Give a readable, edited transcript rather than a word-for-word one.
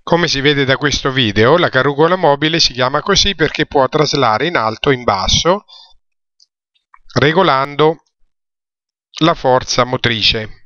Come si vede da questo video, la carrucola mobile si chiama così perché può traslare in alto o in basso regolando la forza motrice.